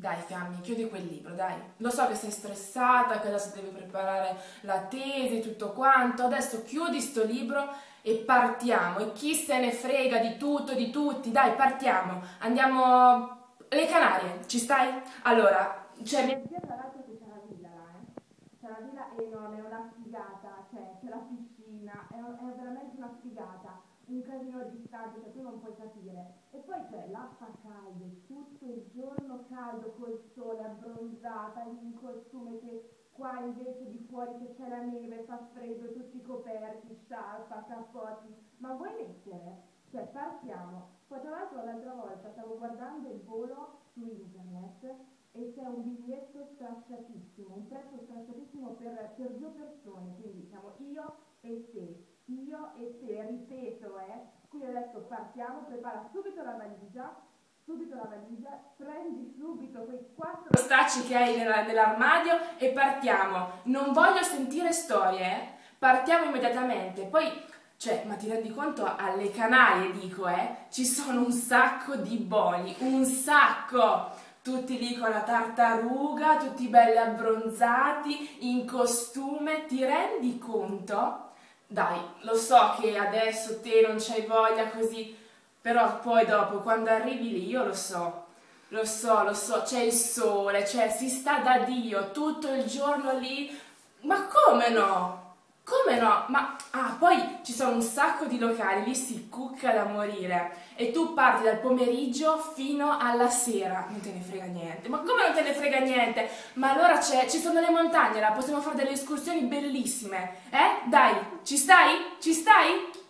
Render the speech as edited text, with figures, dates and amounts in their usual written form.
Dai, Fiammi, chiudi quel libro, dai. Lo so che sei stressata, che adesso devi preparare la tesi, tutto quanto. Adesso chiudi sto libro e partiamo. E chi se ne frega di tutto, di tutti. Dai, partiamo. Andiamo alle Canarie, ci stai? Allora, c'è mia zia tra l'altro che c'è la villa là, eh. C'è la villa enorme, è una figata, cioè c'è la piscina, è veramente una figata. Un casino distante che tu non puoi capire. E poi c'è l'acqua calda, tutto il giorno caldo col sole, abbronzata, in costume che qua invece di fuori che c'è la neve, fa freddo, tutti coperti, sciarpa, cappotti. Ma vuoi mettere? Cioè partiamo. Poi tra l'altro l'altra volta stavo guardando il volo su internet e c'è un biglietto stracciatissimo, un prezzo stracciatissimo per due persone, quindi siamo io e te, ripeto, quindi adesso partiamo, prepara subito la valigia, prendi subito quei quattro stracci che hai nell'armadio e partiamo. Non voglio sentire storie, partiamo immediatamente. Poi, cioè, ma ti rendi conto, alle Canarie, dico, ci sono un sacco di boni, un sacco! Tutti lì con la tartaruga, tutti belli abbronzati, in costume, ti rendi conto? Dai, lo so che adesso te non c'hai voglia così, però poi dopo, quando arrivi lì, io lo so, c'è il sole, cioè si sta da Dio tutto il giorno lì, ma come no? Come no? Ma poi ci sono un sacco di locali, lì si cucca da morire e tu parti dal pomeriggio fino alla sera, non te ne frega niente. Ma come non te ne frega niente? Ma allora ci sono le montagne là, possiamo fare delle escursioni bellissime, eh? Dai, ci stai? Ci stai?